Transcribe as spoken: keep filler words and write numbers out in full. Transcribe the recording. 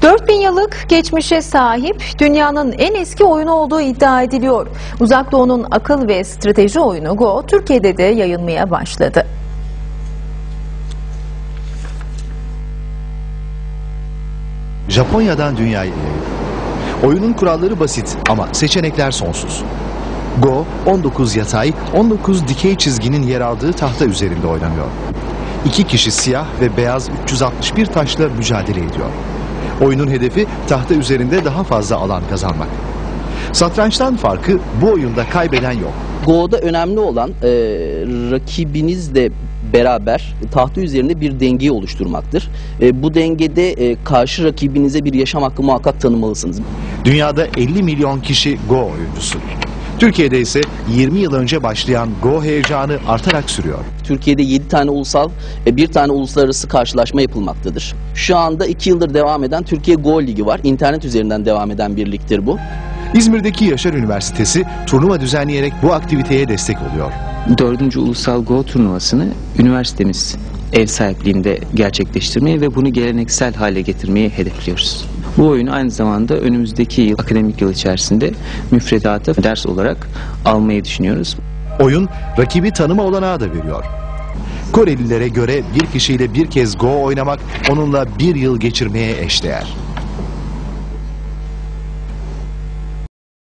dört bin yıllık geçmişe sahip, dünyanın en eski oyunu olduğu iddia ediliyor. Uzak Doğu'nun akıl ve strateji oyunu Go, Türkiye'de de yayılmaya başladı. Japonya'dan dünyaya yayıldı. Oyunun kuralları basit ama seçenekler sonsuz. Go, on dokuz yatay, on dokuz dikey çizginin yer aldığı tahta üzerinde oynanıyor. İki kişi siyah ve beyaz üç yüz altmış bir taşla mücadele ediyor. Oyunun hedefi tahta üzerinde daha fazla alan kazanmak. Satrançtan farkı bu oyunda kaybeden yok. Go'da önemli olan e, rakibinizle beraber tahta üzerinde bir dengeyi oluşturmaktır. E, bu dengede e, karşı rakibinize bir yaşam hakkı muhakkak tanımalısınız. Dünyada elli milyon kişi Go oyuncusu. Türkiye'de ise yirmi yıl önce başlayan Go heyecanı artarak sürüyor. Türkiye'de yedi tane ulusal, bir tane uluslararası karşılaşma yapılmaktadır. Şu anda iki yıldır devam eden Türkiye Go Ligi var. İnternet üzerinden devam eden bir ligdir bu. İzmir'deki Yaşar Üniversitesi turnuva düzenleyerek bu aktiviteye destek oluyor. Dördüncü Ulusal Go turnuvasını üniversitemiz ev sahipliğinde gerçekleştirmeyi ve bunu geleneksel hale getirmeyi hedefliyoruz. Bu oyunu aynı zamanda önümüzdeki yıl, akademik yıl içerisinde müfredata ders olarak almayı düşünüyoruz. Oyun rakibi tanıma olanağı da veriyor. Korelilere göre bir kişiyle bir kez Go oynamak onunla bir yıl geçirmeye eşdeğer.